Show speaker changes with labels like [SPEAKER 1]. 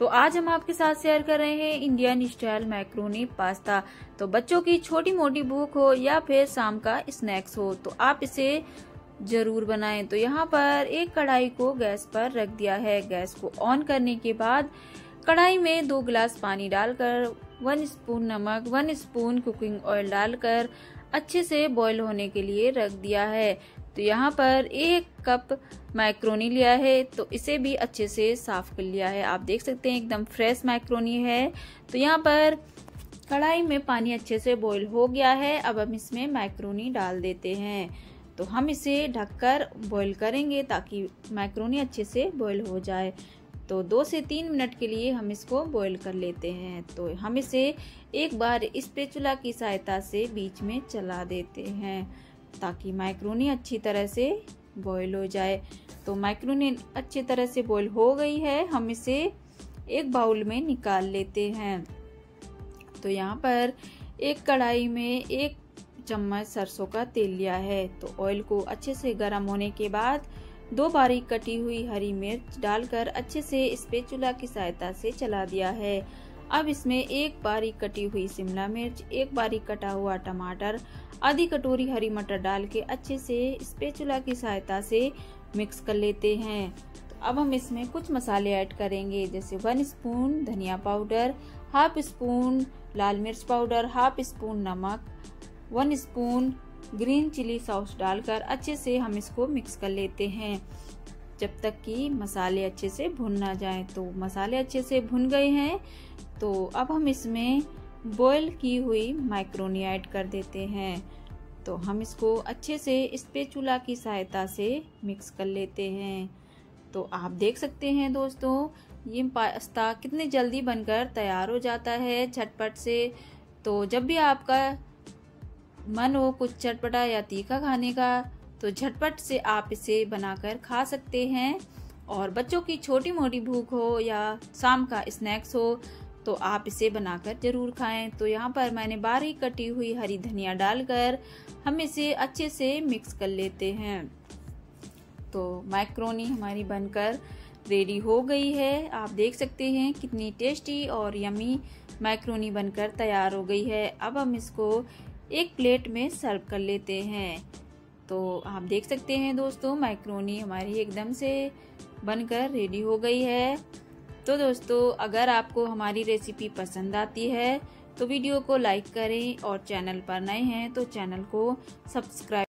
[SPEAKER 1] तो आज हम आपके साथ शेयर कर रहे हैं इंडियन स्टाइल मैक्रोनी पास्ता। तो बच्चों की छोटी मोटी भूख हो या फिर शाम का स्नैक्स हो तो आप इसे जरूर बनाएं। तो यहाँ पर एक कढ़ाई को गैस पर रख दिया है। गैस को ऑन करने के बाद कढ़ाई में 2 गिलास पानी डालकर 1 स्पून नमक 1 स्पून कुकिंग ऑयल डालकर अच्छे से बॉईल होने के लिए रख दिया है। तो यहाँ पर 1 कप मैक्रोनी लिया है, तो इसे भी अच्छे से साफ कर लिया है। आप देख सकते हैं एकदम फ्रेश मैक्रोनी है। तो यहाँ पर कढ़ाई में पानी अच्छे से बॉईल हो गया है। अब हम इसमें मैक्रोनी डाल देते हैं। तो हम इसे ढककर बॉईल करेंगे ताकि मैक्रोनी अच्छे से बॉईल हो जाए। तो 2 से 3 मिनट के लिए हम इसको बॉईल कर लेते हैं। तो हम इसे एक बार स्पैचुला की सहायता से बीच में चला देते हैं ताकि मैक्रोनी अच्छी तरह से बॉईल हो जाए। तो मैक्रोनी अच्छी तरह से बॉईल हो गई है। हम इसे एक बाउल में निकाल लेते हैं। तो यहाँ पर एक कढ़ाई में 1 चम्मच सरसों का तेल लिया है। तो ऑयल को अच्छे से गर्म होने के बाद 2 बारीक कटी हुई हरी मिर्च डालकर अच्छे से स्पैचुला की सहायता से चला दिया है। अब इसमें 1 बारीक कटी हुई शिमला मिर्च, 1 बारीक कटा हुआ टमाटर, आधी कटोरी हरी मटर डाल के अच्छे से स्पैचुला की सहायता से मिक्स कर लेते हैं। तो अब हम इसमें कुछ मसाले ऐड करेंगे, जैसे 1 स्पून धनिया पाउडर, हाफ स्पून लाल मिर्च पाउडर, हाफ स्पून नमक, 1 स्पून ग्रीन चिली सॉस डालकर अच्छे से हम इसको मिक्स कर लेते हैं जब तक कि मसाले अच्छे से भुन ना जाएं। तो मसाले अच्छे से भुन गए हैं। तो अब हम इसमें बॉईल की हुई मैक्रोनी ऐड कर देते हैं। तो हम इसको अच्छे से स्पैचुला की सहायता से मिक्स कर लेते हैं। तो आप देख सकते हैं दोस्तों, ये पास्ता कितने जल्दी बनकर तैयार हो जाता है झटपट से। तो जब भी आपका मन हो कुछ चटपटा या तीखा खाने का तो झटपट से आप इसे बनाकर खा सकते हैं। और बच्चों की छोटी मोटी भूख हो या शाम का स्नैक्स हो तो आप इसे बनाकर जरूर खाएं। तो यहाँ पर मैंने बारीक कटी हुई हरी धनिया डालकर हम इसे अच्छे से मिक्स कर लेते हैं। तो मैक्रोनी हमारी बनकर रेडी हो गई है। आप देख सकते हैं कितनी टेस्टी और यमी मैक्रोनी बनकर तैयार हो गई है। अब हम इसको एक प्लेट में सर्व कर लेते हैं। तो आप देख सकते हैं दोस्तों, मैक्रोनी हमारी एकदम से बनकर रेडी हो गई है। तो दोस्तों, अगर आपको हमारी रेसिपी पसंद आती है तो वीडियो को लाइक करें और चैनल पर नए हैं तो चैनल को सब्सक्राइब